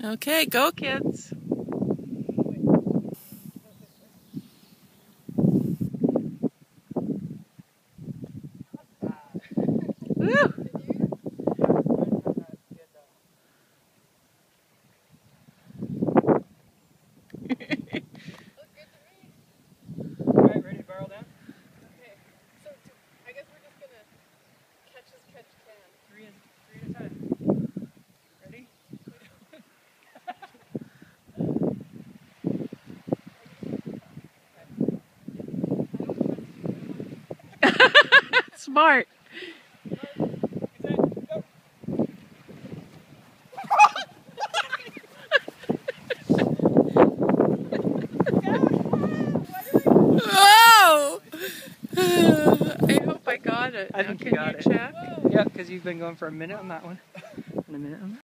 Okay, go kids. Woo! Alright, ready to barrel down? Okay, so I guess we're just gonna catch as catch can. Three at a time. Ready? Smart. Whoa! I hope I got it. I think Now, you got can it. you check? Yeah, because you've been going for a minute on that one. And a minute on that.